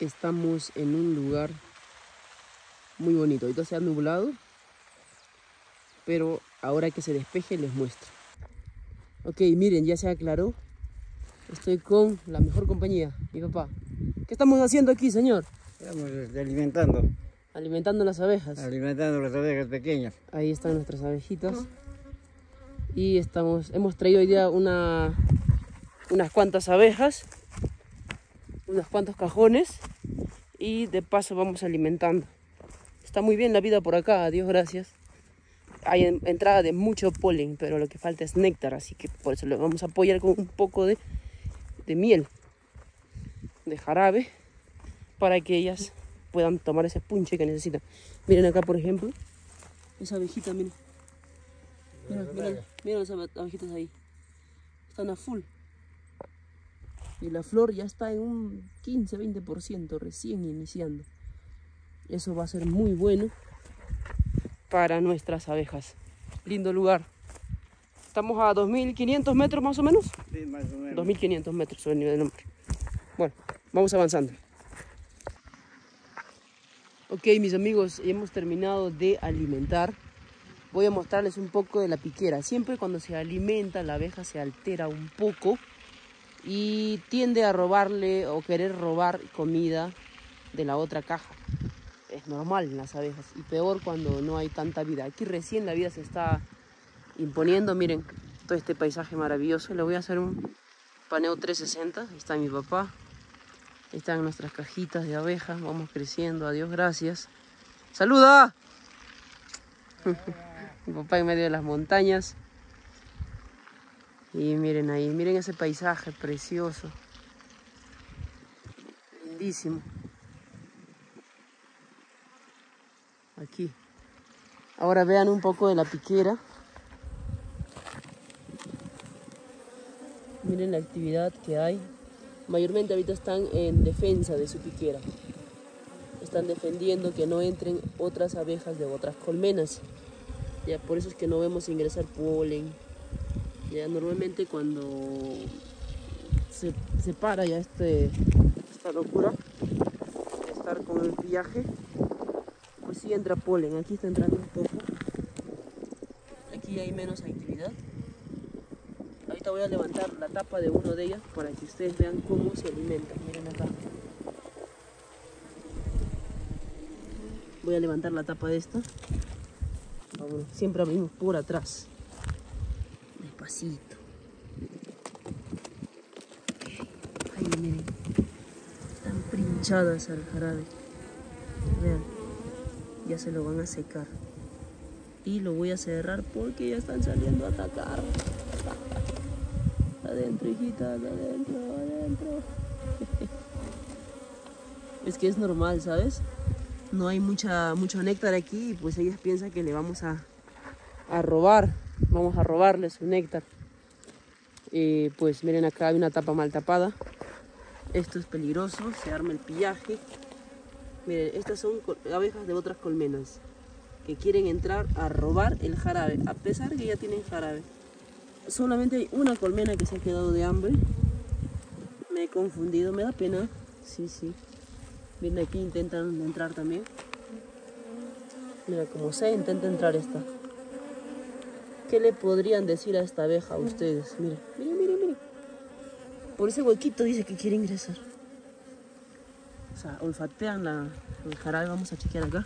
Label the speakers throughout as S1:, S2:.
S1: Estamos en un lugar muy bonito. Ahorita se ha nublado, pero ahora que se despeje les muestro. Ok, miren, ya se aclaró. Estoy con la mejor compañía, mi papá. ¿Qué estamos haciendo aquí, señor?
S2: Estamos alimentando.
S1: Alimentando las abejas.
S2: Alimentando las abejas pequeñas.
S1: Ahí están nuestras abejitas. Y hemos traído hoy día unas cuantas abejas, unos cuantos cajones, y de paso vamos alimentando. Está muy bien la vida por acá, a Dios gracias. Hay entrada de mucho polen, pero lo que falta es néctar, así que por eso le vamos a apoyar con un poco de miel, de jarabe, para que ellas puedan tomar ese punche que necesitan. Miren acá, por ejemplo, esa abejita, miren. Miren esas abejitas ahí. Están a full. Y la flor ya está en un 15-20%, recién iniciando. Eso va a ser muy bueno para nuestras abejas. Lindo lugar. Estamos a 2.500 metros más o menos.
S2: Sí, más o menos.
S1: 2.500 metros sobre el nivel del mar. Bueno, vamos avanzando. Ok, mis amigos, hemos terminado de alimentar. Voy a mostrarles un poco de la piquera. Siempre cuando se alimenta, la abeja se altera un poco y tiende a robarle o querer robar comida de la otra caja. Es normal en las abejas, y peor cuando no hay tanta vida. Aquí recién la vida se está imponiendo. Miren todo este paisaje maravilloso. Le voy a hacer un paneo 360. Ahí está mi papá. Ahí están nuestras cajitas de abejas. Vamos creciendo, a Dios gracias. ¡Saluda! Mi papá en medio de las montañas. Y miren ahí, miren ese paisaje precioso. Lindísimo. Aquí. Ahora vean un poco de la piquera. Miren la actividad que hay. Mayormente ahorita están en defensa de su piquera. Están defendiendo que no entren otras abejas de otras colmenas. Ya, por eso es que no vemos ingresar polen. Ya, normalmente cuando se para ya esta locura de estar con el pillaje, pues sí entra polen. Aquí está entrando un poco. Aquí hay menos actividad. Ahorita voy a levantar la tapa de uno de ellas para que ustedes vean cómo se alimentan. Miren acá. Voy a levantar la tapa de esta. Vámonos. Siempre abrimos por atrás. Despacito. Ahí miren. Están pinchadas al jarabe. Vean. Ya se lo van a secar. Y lo voy a cerrar porque ya están saliendo a atacar. Adentro, hijitas, adentro, adentro. Es que es normal, ¿sabes? No hay mucho néctar aquí y pues ellas piensan que le vamos a robar. Vamos a robarle su néctar. Pues miren, acá hay una tapa mal tapada. Esto es peligroso, se arma el pillaje. Miren, estas son abejas de otras colmenas que quieren entrar a robar el jarabe, a pesar que ya tienen jarabe. Solamente hay una colmena que se ha quedado de hambre. Me he confundido, me da pena. Sí. Miren, aquí intentan entrar también. Mira, como se intenta entrar esta. ¿Qué le podrían decir a esta abeja a ustedes? Miren. Por ese huequito dice que quiere ingresar. O sea, olfatean el jarabe. Vamos a chequear acá.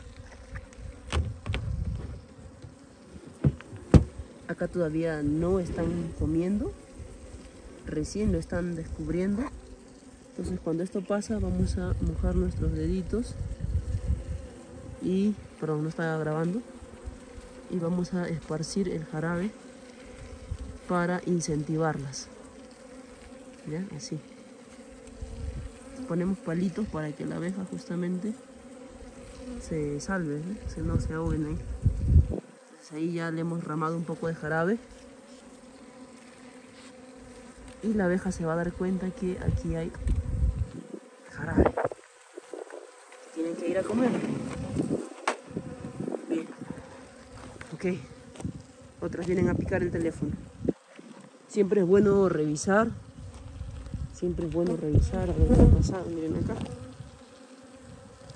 S1: Acá todavía no están comiendo. Recién lo están descubriendo. Entonces cuando esto pasa vamos a mojar nuestros deditos. Perdón, no estaba grabando. Y vamos a esparcir el jarabe para incentivarlas. ¿Ya? Así. Ponemos palitos para que la abeja justamente se salve, ¿eh? No se ahoguen ahí. Entonces ahí ya le hemos ramado un poco de jarabe. Y la abeja se va a dar cuenta que aquí hay jarabe. Tienen que ir a comer. Bien. Ok. Otras vienen a picar el teléfono. Siempre es bueno revisar. A ver qué ha pasado. Miren acá.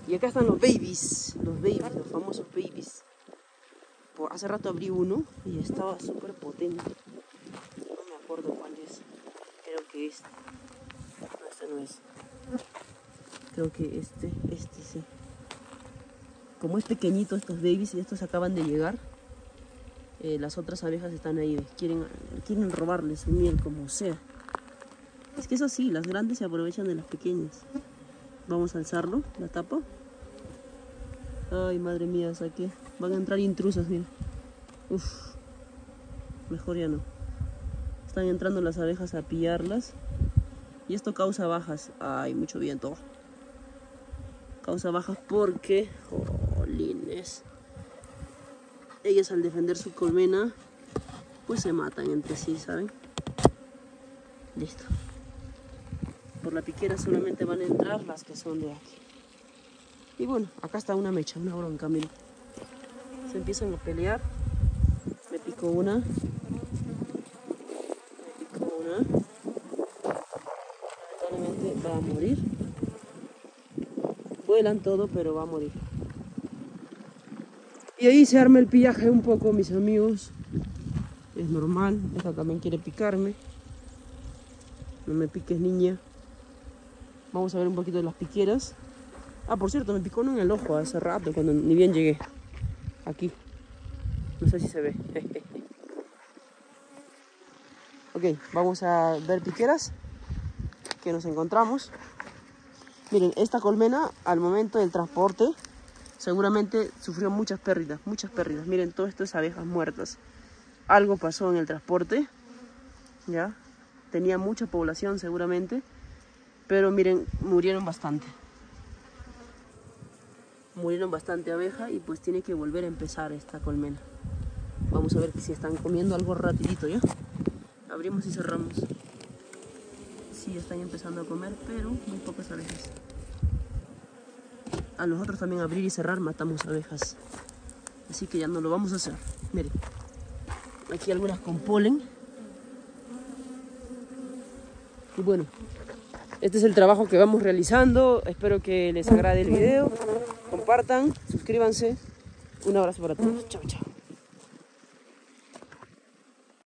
S1: Y acá están los babies, los famosos babies. Hace rato abrí uno y estaba súper potente. No me acuerdo cuál es. Creo que este. No, este no es. Creo que este sí. Como es pequeñito estos babies y estos acaban de llegar, las otras abejas están ahí, ¿ves? Quieren robarles su miel como sea. Es que eso sí, las grandes se aprovechan de las pequeñas. Vamos a alzarlo, la tapa. Ay, madre mía, saqué. Van a entrar intrusas, mira. Uf, mejor ya no. Están entrando las abejas a pillarlas. Y esto causa bajas. Ay, mucho viento. Causa bajas porque... jolines. Ellas al defender su colmena, pues se matan entre sí, ¿saben? Listo. Por la piquera solamente van a entrar las que son de aquí. Y bueno, acá está una mecha, una bronca, miren. Se empiezan a pelear. Me picó una. Lamentablemente va a morir. Vuelan todo, pero va a morir. Y ahí se arma el pillaje un poco, mis amigos. Es normal. Esta también quiere picarme. No me piques, niña. Vamos a ver un poquito de las piqueras. Ah, por cierto, me picó uno en el ojo hace rato, cuando ni bien llegué. Aquí. No sé si se ve. Ok, vamos a ver piqueras que nos encontramos. Miren, esta colmena al momento del transporte seguramente sufrió muchas pérdidas. Miren, todo esto es abejas muertas. Algo pasó en el transporte, ya. Tenía mucha población seguramente, pero miren, murieron bastante. Murieron bastante abejas y pues tiene que volver a empezar esta colmena. Vamos a ver si están comiendo algo rapidito, ¿ya? Abrimos y cerramos. Sí, están empezando a comer, pero muy pocas abejas. A nosotros también abrir y cerrar matamos abejas. Así que ya no lo vamos a hacer. Miren, aquí algunas con polen. Y bueno, este es el trabajo que vamos realizando. Espero que les agrade el video. Compartan, suscríbanse. Un abrazo para todos. Chao, chao.